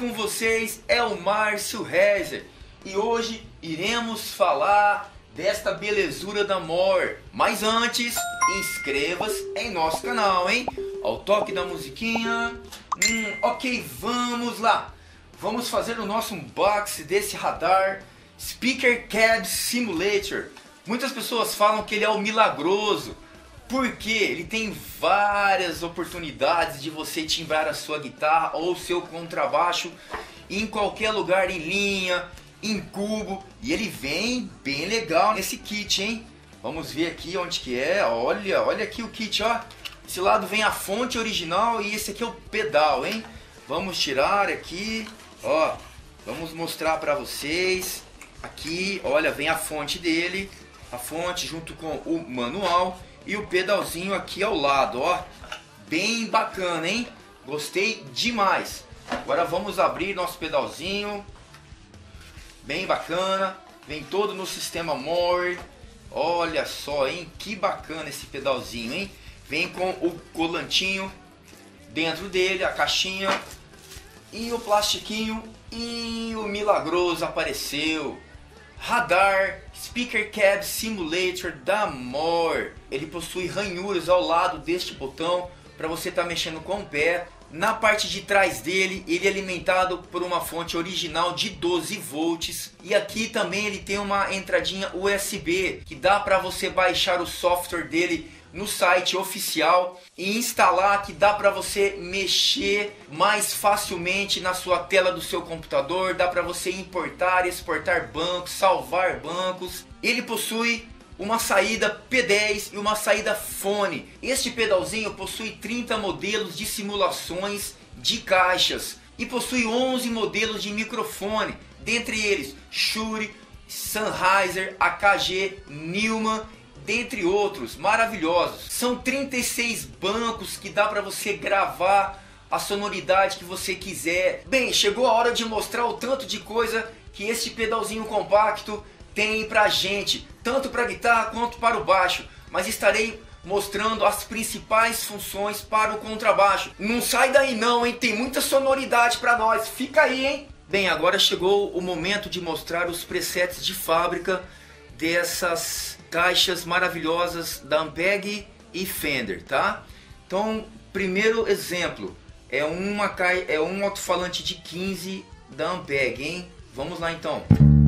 com vocês é o Márcio Reiser e hoje iremos falar desta belezura da More. Mas antes, inscreva-se em nosso canal, hein? Ao toque da musiquinha. Ok, vamos lá. Vamos fazer o nosso unboxing desse radar Speaker Cab Simulator. Muitas pessoas falam que ele é o milagroso, porque ele tem várias oportunidades de você timbrar a sua guitarra ou seu contrabaixo em qualquer lugar, em linha, em cubo. E ele vem bem legal nesse kit, hein? Vamos ver aqui onde que é. Olha aqui o kit, ó. Esse lado vem a fonte original e esse aqui é o pedal, hein? Vamos tirar aqui, ó. Vamos mostrar para vocês. Aqui, olha, vem a fonte dele. A fonte junto com o manual. E o pedalzinho aqui ao lado, ó. Bem bacana, hein? Gostei demais. Agora vamos abrir nosso pedalzinho. Bem bacana. Vem todo no sistema More. Olha só, hein? Que bacana esse pedalzinho, hein? Vem com o colantinho dentro dele, a caixinha. E o plastiquinho. E o milagroso apareceu. Radar Speaker Cab Simulator da More. Ele possui ranhuras ao lado deste botão para você estar mexendo com o pé. Na parte de trás dele, ele é alimentado por uma fonte original de 12 volts. E aqui também ele tem uma entradinha USB que dá para você baixar o software dele no site oficial e instalar, que dá para você mexer mais facilmente na sua tela do seu computador. Dá para você importar, exportar bancos, salvar bancos. Ele possui uma saída P10 e uma saída fone. Este pedalzinho possui 30 modelos de simulações de caixas e possui 11 modelos de microfone, dentre eles Shure, Sennheiser, AKG, Neumann, dentre outros maravilhosos. São 36 bancos que dá para você gravar a sonoridade que você quiser. Bem, chegou a hora de mostrar o tanto de coisa que este pedalzinho compacto tem pra gente, tanto para guitarra quanto para o baixo, mas estarei mostrando as principais funções para o contrabaixo. Não sai daí não, hein? Tem muita sonoridade para nós, fica aí, hein? Bem, agora chegou o momento de mostrar os presets de fábrica dessas caixas maravilhosas da Ampeg e Fender, tá? Então, primeiro exemplo é um alto-falante de 15 da Ampeg, hein? Vamos lá então.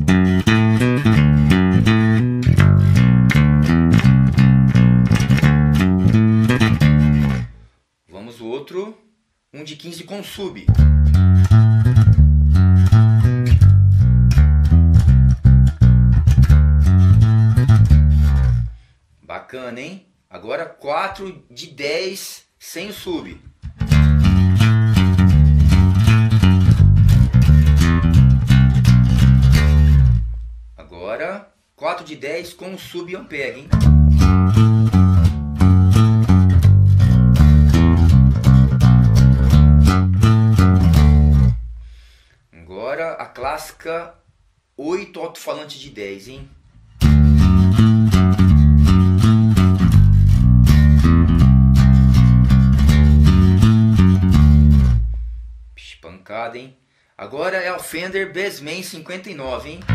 Vamos o outro, um de 15 com sub. Bacana, hein? Agora 4 de 10 sem o sub. Agora 4 de 10 com o sub Ampeg, hein? Agora a clássica 8 alto-falante de 10, hein? Pancada, hein? Agora é o Fender Bassman 59, hein?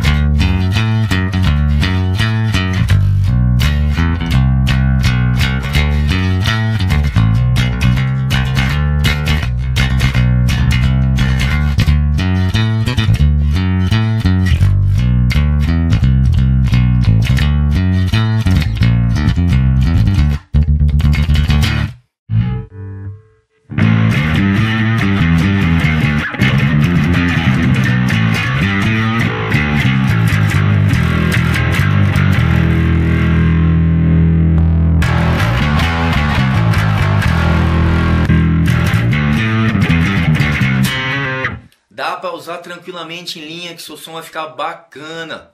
Dá para usar tranquilamente em linha, que seu som vai ficar bacana.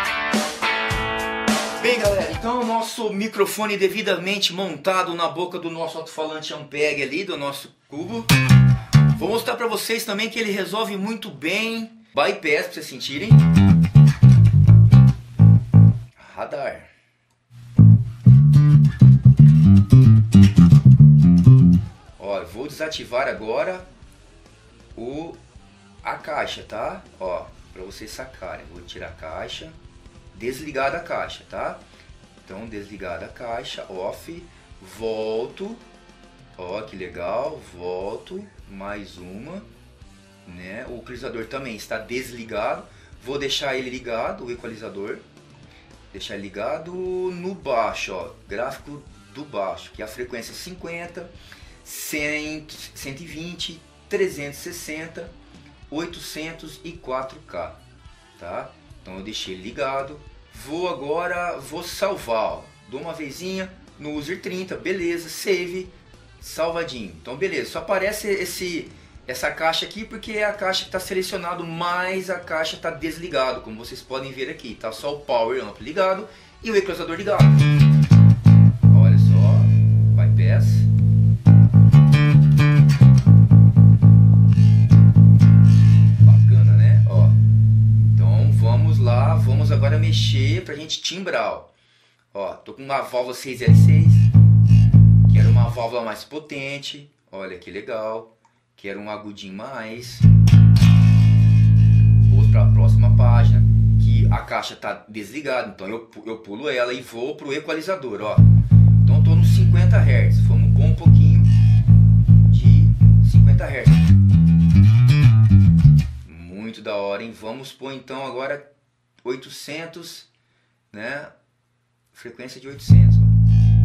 Bem, galera, então o nosso microfone devidamente montado na boca do nosso alto-falante Ampeg ali, do nosso cubo. Vou mostrar para vocês também que ele resolve muito bem bypass, para vocês sentirem. Radar. Ó, vou desativar agora o a caixa, tá? Ó, para vocês sacarem, vou tirar a caixa, desligar da caixa, tá? Então desligada a caixa, off, volto, ó que legal, volto, mais uma, né? O equalizador também está desligado, vou deixar ele ligado, o equalizador, deixar ele ligado no baixo, ó, gráfico do baixo, que é a frequência 50, 100, 120, 360, 800 e 4K, tá? Então eu deixei ele ligado. Vou salvar, ó. Dou uma vezinha no user 30, beleza, save, salvadinho. Então beleza, só aparece essa caixa aqui porque é a caixa que está selecionado, mas a caixa está desligado, como vocês podem ver aqui, tá só o power amp ligado e o equalizador ligado. Olha só, bypass. Bacana, né? Ó. Então vamos lá, vamos agora mexer pra gente timbrar, ó. Tô com uma válvula 6L6, quero uma válvula mais potente, olha que legal, quero um agudinho mais. Vou para a próxima página, que a caixa tá desligada, então eu pulo ela e vou pro equalizador, ó. Então tô nos 50 Hz, vamos com um pouquinho de 50 Hz. Muito da hora, hein? Vamos pôr então agora 800, né? Frequência de 800. Ó.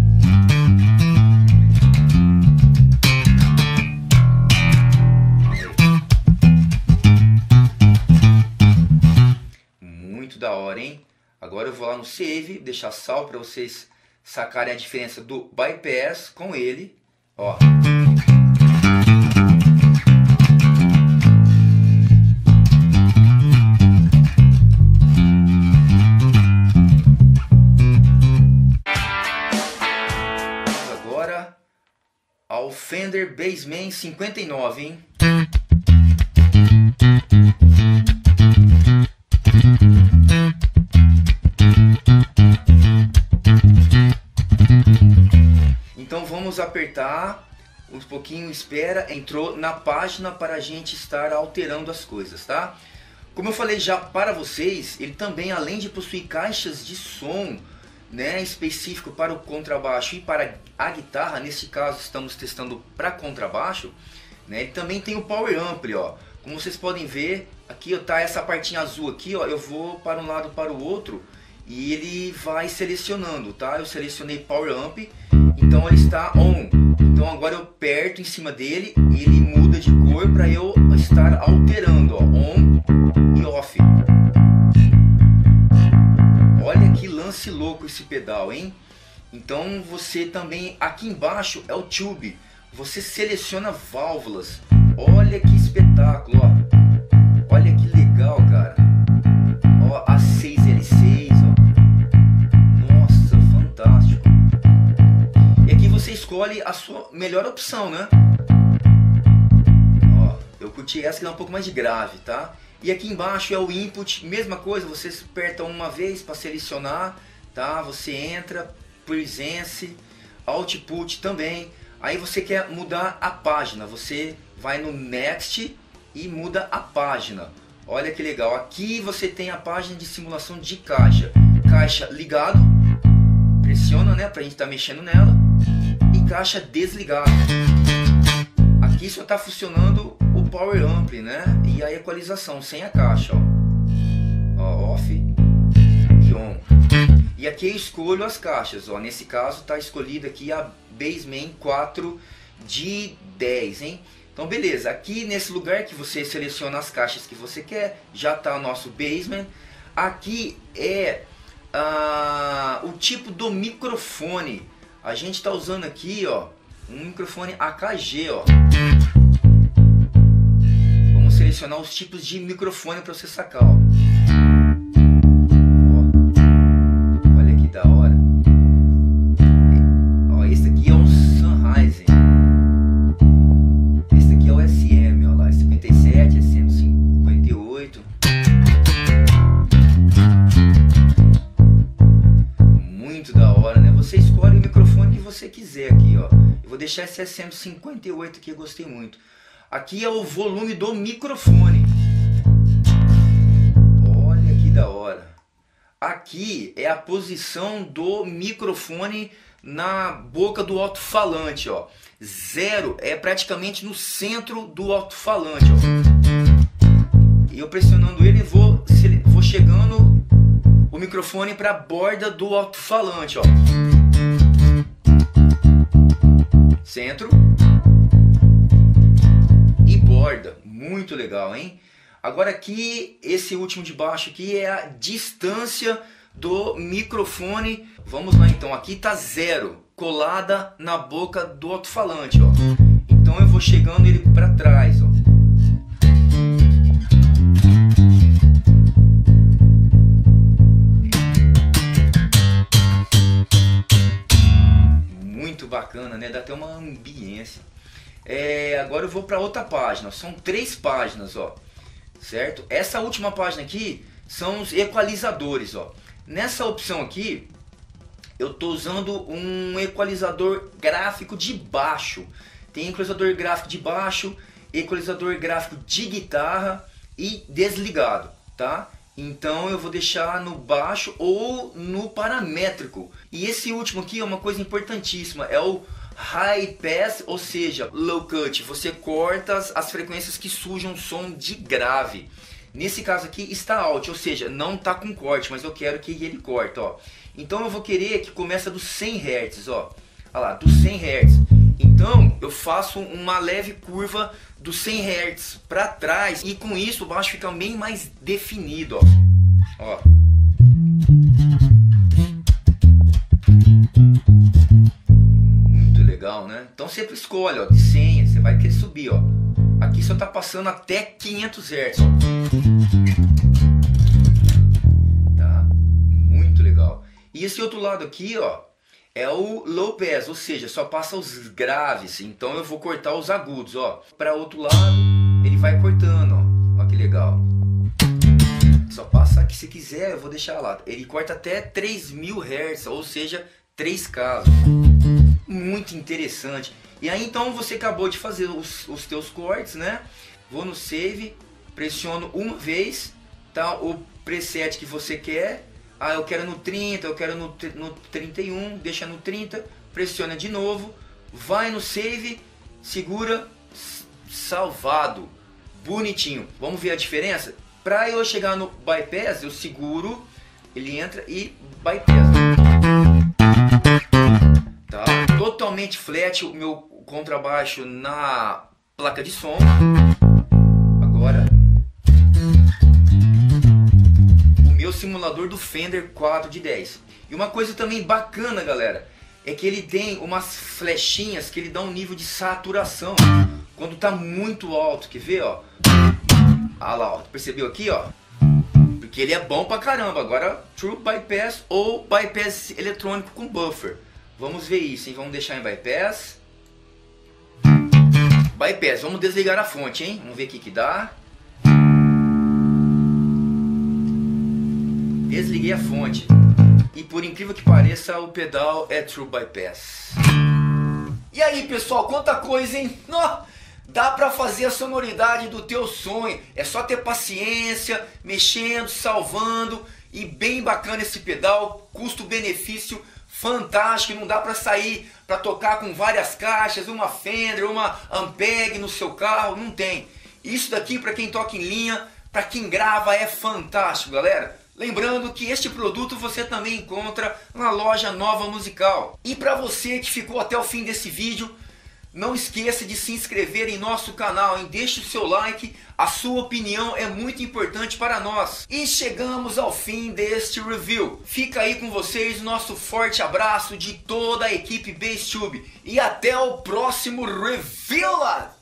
Muito da hora, hein? Agora eu vou lá no save, deixar salvo para vocês sacarem a diferença do bypass com ele, ó. Ao Fender Bassman 59, hein? Então vamos apertar um pouquinho, espera, entrou na página para a gente estar alterando as coisas, tá? Como eu falei já para vocês, ele também, além de possuir caixas de som, né, específico para o contrabaixo e para a guitarra, nesse caso estamos testando para contrabaixo, né, ele também tem o Power Ampli, ó. Como vocês podem ver, aqui ó, tá essa partinha azul aqui, ó, eu vou para um lado para o outro e ele vai selecionando, tá? Eu selecionei Power Ampli, então ele está on. Então agora eu aperto em cima dele e ele muda de cor para eu estar alterando, ó, on e off. Olha que lance louco esse pedal, hein? Então você também, aqui embaixo é o tube, você seleciona válvulas. Olha que espetáculo, ó. Olha que legal, cara. Ó, a 6L6, ó. Nossa, fantástico. E aqui você escolhe a sua melhor opção, né? Ó, eu curti essa que dá um pouco mais de grave, tá? E aqui embaixo é o input, mesma coisa, você aperta uma vez para selecionar, tá? Você entra, presence, output também. Aí você quer mudar a página, você vai no next e muda a página. Olha que legal, aqui você tem a página de simulação de caixa. Caixa ligado, pressiona, né, pra gente estar mexendo nela. E caixa desligado. Aqui só está funcionando o Power Ampli, né? E a equalização sem a caixa, ó. Ó, off e on. E aqui eu escolho as caixas, ó. Nesse caso está escolhida aqui a Bassman 4 de 10, hein? Então beleza, aqui nesse lugar que você seleciona as caixas que você quer, já está o nosso Bassman. Aqui é o tipo do microfone. A gente está usando aqui, ó, um microfone AKG, ó. Vamos selecionar os tipos de microfone para você sacar, ó. Ó. Olha que da hora. Ó, esse aqui é um Sennheiser. Esse aqui é o SM, ó lá, 57, SM58. Muito da hora, né? Você escolhe o microfone que você quiser aqui, ó. Eu vou deixar esse SM58 aqui, eu gostei muito. Aqui é o volume do microfone. aqui é a posição do microfone na boca do alto-falante, ó. 0 é praticamente no centro do alto-falante, ó. E eu pressionando ele, vou chegando o microfone para a borda do alto-falante, ó. Centro e borda, muito legal, hein? Agora aqui, esse último de baixo aqui é a distância do microfone. Vamos lá então, aqui tá 0, colada na boca do alto-falante, ó. Então eu vou chegando ele para trás, ó. Muito bacana, né? Dá até uma ambiência. Agora eu vou para outra página. São 3 páginas, ó. Certo? Essa última página aqui são os equalizadores, ó. Nessa opção aqui, eu tô usando um equalizador gráfico de baixo. Tem equalizador gráfico de baixo, equalizador gráfico de guitarra e desligado, tá? Então eu vou deixar no baixo ou no paramétrico. E esse último aqui é uma coisa importantíssima, é o High Pass, ou seja, Low Cut. Você corta as frequências que sujam o som de grave. Nesse caso aqui está Alt, ou seja, não está com corte, mas eu quero que ele corte, ó. Então eu vou querer que comece do 100 Hz, ó. Olha lá, do 100 Hz. Então eu faço uma leve curva do 100 Hz para trás e com isso o baixo fica bem mais definido, ó. Muito legal, né? Então sempre escolhe, ó, de 100, você vai querer subir, ó. Aqui só tá passando até 500 Hz, ó. Tá? Muito legal. E esse outro lado aqui, ó, é o Low Pass, ou seja, só passa os graves. Então eu vou cortar os agudos, ó. Para outro lado, ele vai cortando, ó. Ó que legal. Só passa aqui, se quiser, eu vou deixar lá. Ele corta até 3000 Hz, ou seja, 3 casos. Muito interessante. E aí então você acabou de fazer os teus cortes, né? Vou no Save, pressiono uma vez, tá? O preset que você quer. Ah, eu quero no 30, eu quero no 31, deixa no 30, pressiona de novo, vai no Save, segura, salvado, bonitinho. Vamos ver a diferença? Para eu chegar no Bypass, eu seguro, ele entra e Bypass. Tá? Totalmente flat o meu contrabaixo na placa de som. Agora o meu simulador do Fender 4 de 10. E uma coisa também bacana, galera, é que ele tem umas flechinhas que ele dá um nível de saturação quando tá muito alto. Quer ver, ó? Ah lá, ó, percebeu aqui, ó? Porque ele é bom pra caramba. Agora True Bypass ou Bypass eletrônico com buffer. Vamos ver isso, hein? Vamos deixar em Bypass. Bypass, vamos desligar a fonte, hein? Vamos ver o que dá. Desliguei a fonte. E por incrível que pareça, o pedal é True Bypass. E aí, pessoal, quanta coisa, hein? Dá pra fazer a sonoridade do teu sonho. É só ter paciência, mexendo, salvando. E bem bacana esse pedal, custo-benefício fantástico. Não dá pra sair pra tocar com várias caixas, uma Fender, uma Ampeg no seu carro, não tem. Isso daqui pra quem toca em linha, pra quem grava é fantástico, galera. Lembrando que este produto você também encontra na loja Nova Musical. E para você que ficou até o fim desse vídeo, não esqueça de se inscrever em nosso canal, hein? Deixe o seu like, a sua opinião é muito importante para nós. E chegamos ao fim deste review. Fica aí com vocês nosso forte abraço de toda a equipe Bass Tube. E até o próximo review!